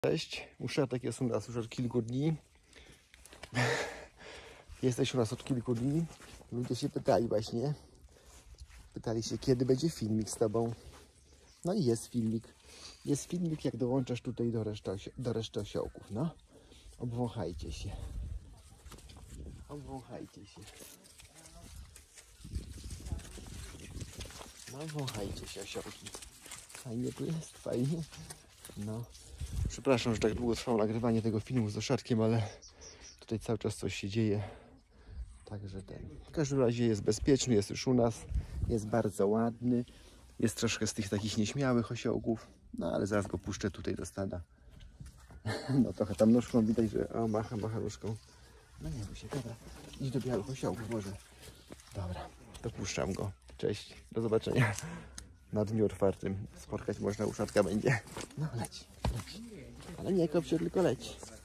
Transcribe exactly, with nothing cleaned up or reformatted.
Cześć, Uszatek jest u nas już od kilku dni. Jesteś u nas od kilku dni. Ludzie się pytali właśnie. Pytali się, kiedy będzie filmik z tobą. No i jest filmik. Jest filmik, jak dołączasz tutaj do reszty, do reszty osiołków. No, obwąchajcie się. Obwąchajcie się. No, wąchajcie się, osiołki. Fajnie tu jest, fajnie. No. Przepraszam, że tak długo trwało nagrywanie tego filmu z Oszatkiem, ale tutaj cały czas coś się dzieje. Także ten. W każdym razie jest bezpieczny, jest już u nas. Jest bardzo ładny. Jest troszkę z tych takich nieśmiałych osiołków. No ale zaraz go puszczę tutaj do stada. No trochę tam nóżką widać, że o, macha, macha nóżką. No nie bój się, dobra. Idź do białych osiołków może. Dobra, to puszczam go. Cześć, do zobaczenia. Na dniu otwartym spotkać można, Uszatka będzie. No leć, leć. Ale nie kop się, tylko leć.